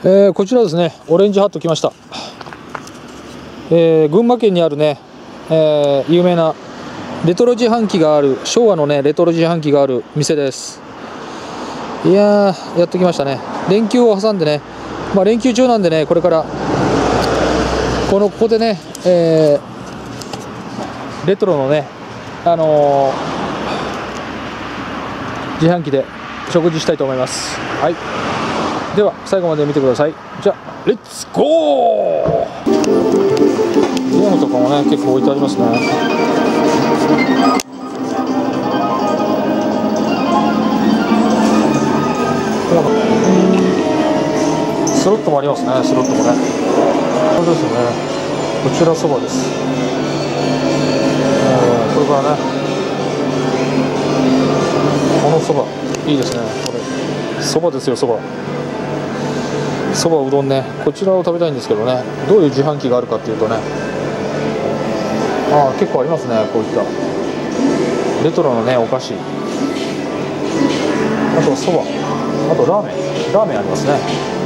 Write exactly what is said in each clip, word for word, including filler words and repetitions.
えー、こちらですね、オレンジハット来ました。えー、群馬県にあるね、えー、有名なレトロ自販機がある、昭和のねレトロ自販機がある店です。いやー、やってきましたね。連休を挟んでね、まあ、連休中なんでね、これからこのここでね、えー、レトロのね、あのー、自販機で食事したいと思います。はい、では最後まで見てください。じゃあレッツゴー。ゲームとかもね結構置いてありますね。スロットもありますね。スロットもね、これですね。こちらそばです。えー、これからね、このそばいいですね。これそばですよ。そばそばうどんね、こちらを食べたいんですけどね、どういう自販機があるかっていうとね、ああ結構ありますね。こういったレトロのねお菓子、あとそば、あとラーメンラーメンありますね。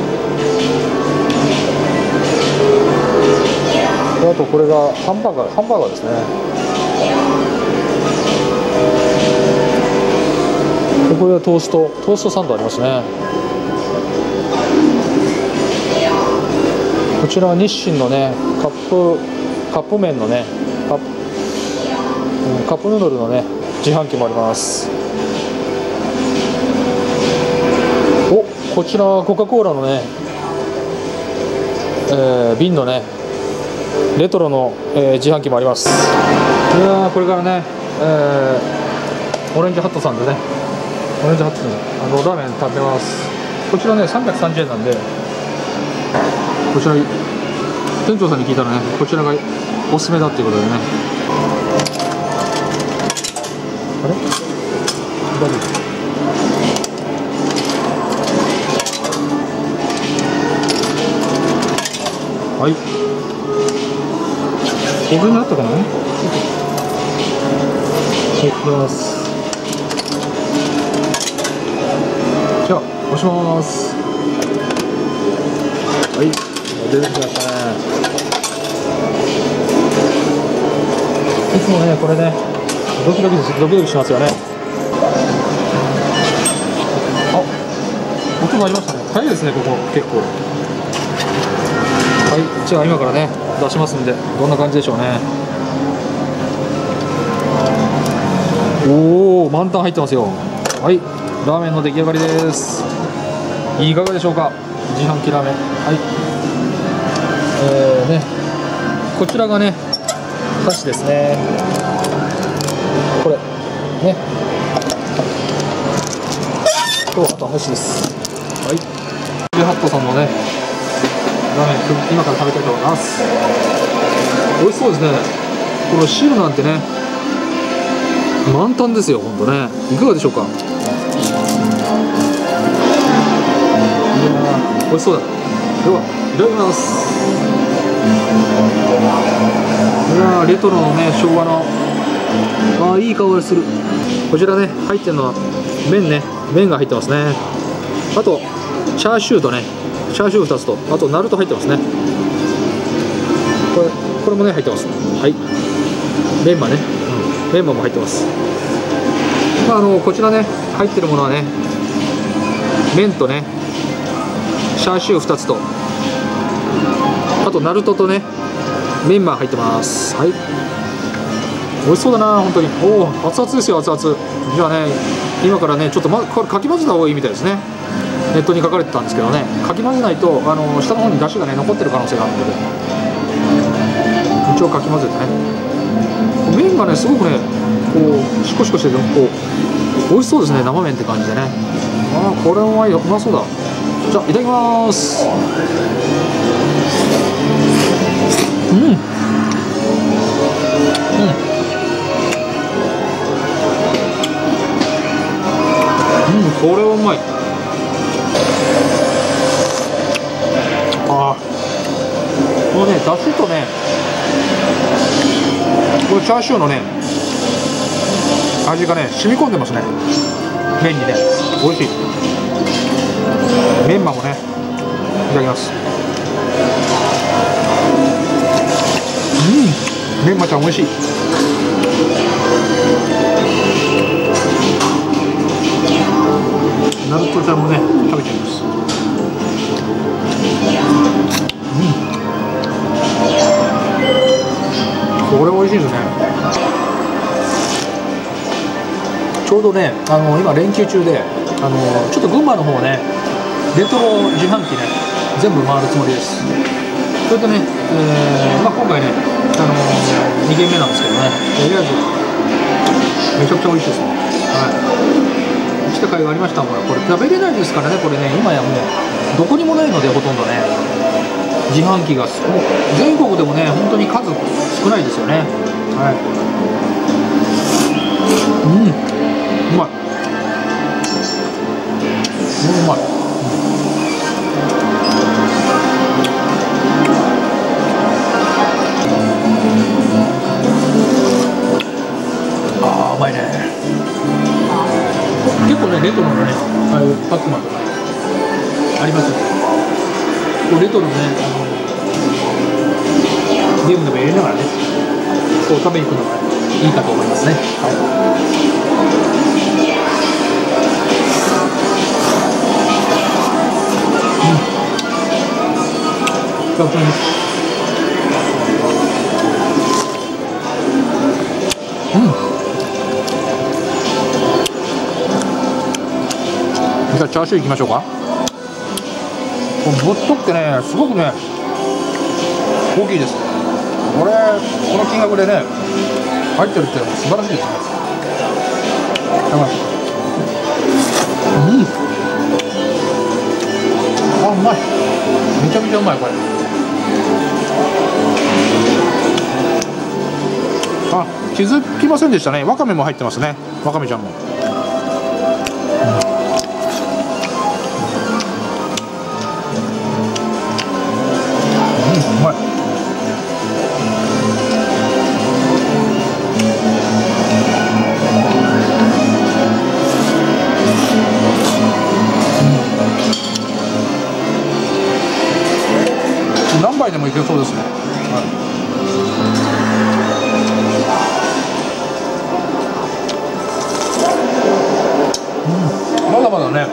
であとこれがハンバーガーハンバーガーですね。でこれはトーストトーストサンドありますね。こちらは日清のねカップカップ麺のねカップ、うん、カップヌードルのね自販機もあります。お、こちらはコカ・コーラのね、えー、瓶のねレトロの、えー、自販機もあります。いやー、これからね、えー、オレンジハットさんでね、オレンジハットさんあのラーメン食べます。こちらねさんびゃくさんじゅうえんなんで、こちら店長さんに聞いたらね、こちらがおすすめだっていうことでね。あれ大丈夫？はい、ここにあったかな。はい、いきます。じゃあ押します。はい、出てきましたね。いつもねこれねドキドキドキドキしますよね。あ、音がありましたね。早いですねここ結構。はい、じゃあ今からね出しますんで、どんな感じでしょうね。おお、満タン入ってますよ。はい、ラーメンの出来上がりです。いかがでしょうか、自販機ラーメン。はい、えーね、こちらがね箸ですね。これねと、あと箸です。はい、ジハットさんのねラーメン今から食べたいと思います。美味しそうですね。この汁なんてね満タンですよ。本当ね、いかがでしょうか。いやー美味しそうだ。ではいただきます。いやーレトロのね昭和のあーいい香りする。こちらね入ってるのは麺ね、麺が入ってますね。あとチャーシューとねチャーシューふたつと、あとナルト入ってますね。これこれもね入ってます。はい、メンマね、うん、メンマも入ってます。まああのこちらね入ってるものはね麺とねチャーシューふたつと、あとナルトとねメンマ入ってます。はい、美味しそうだな本当に。おお、熱々ですよ、熱々。じゃあね今からねちょっと、ま、これかき混ぜた方がいいみたいですね。ネットに書かれてたんですけどね、かき混ぜないとあの下の方に出汁がね残ってる可能性があるので、一応かき混ぜてね。麺がねすごくねこうシコシコしててこう美味しそうですね。生麺って感じでね。ああこれうまいよ、うまそうだ。じゃあいただきます。うんうん、うん、これはうまい。ああ、このねだしとねこれチャーシューのね味がね染み込んでますね、麺にね。美味しい。メンマもねいただきます。うん、メンマちゃん美味しい。ナルトちゃんもね食べちゃいます。うん、これ美味しいですね。ちょうどね、あの今連休中で、あのちょっと群馬の方ね、レトロ自販機ね、全部回るつもりです。それでね、えーまあ、今回ね、あのに軒目なんですけどね、とりあえずめちゃくちゃ美味しいですね。はい、来た甲斐がありましたもん。これ食べれないですからね、これね、今やもうどこにもないので、ほとんどね、自販機がもう全国でもね、本当に数少ないですよね。はい、うん、うまい、うまい、あーうまいね。結構ねレトロのね、ああいうパックマンとかありますよ。レトロのね、あのゲームでもやりながらね、こう食べに行くのがいいかと思いますね。はい、うん、うん、じゃあチャーシューいきましょうか。このぶっとくてね、すごくね大きいです。これこの金額でね入ってるって素晴らしいですね。うん、あ、うまい、めちゃめちゃうまいこれ。あ、気づきませんでしたね。わかめも入ってますね。わかめちゃんも。うまい。何杯でもいけそうですね。はい、うん、まだまだね、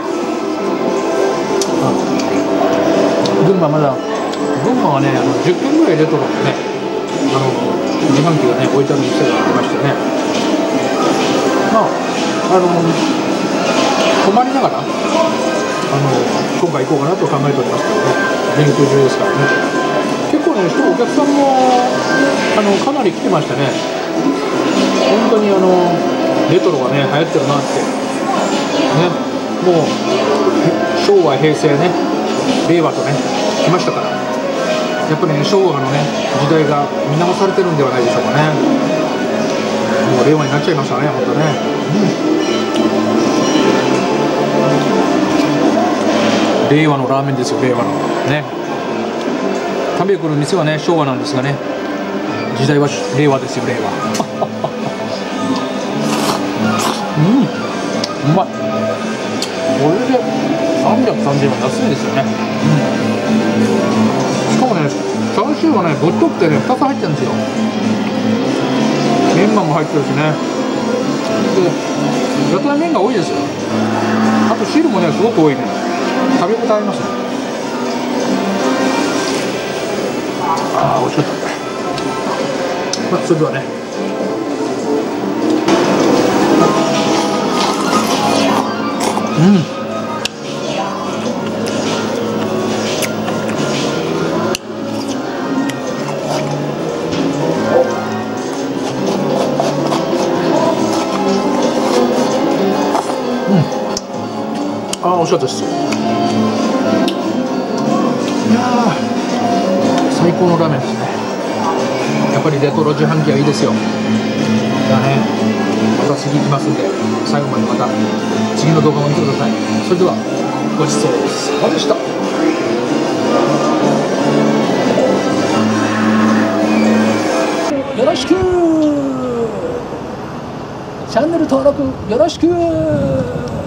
群馬まだ群馬はね、あのじゅっけんぐらいレトロのね、あの自販機がね置いてある店がありましてね、まああの泊まりながらあの今回行こうかなと考えておりますけどね、連休中ですからね。結構ね、人お客さんもあのかなり来てましたね。本当にあのレトロがね流行ってるなってね。もう昭和平成ね令和とね来ましたから、やっぱりね昭和のね時代が見直されてるんではないでしょうかね。もう令和になっちゃいましたね、本当ね。うん、令和のラーメンですよ、令和のね。食べに来る店はね昭和なんですがね、時代は令和ですよ、令和。うん、うまい。これでさんびゃくさんじゅうえんは安いですよね。うん、しかもねチャーシューがねぶっとくてねふたつ入ってるんですよ。メンマも入ってるしね。でやたら麺が多いですよ。あと汁もねすごく多いね。食べ応えありますね。ああ美味しかった。まあそれではね、うん、ああ美味しかったです。いや最高のラーメンですね。やっぱりレトロ自販機はいいですよ。じゃあね、また次行きますんで、最後までまた次の動画を見てください。それではごちそうさまでした。よろしく。チャンネル登録よろしく。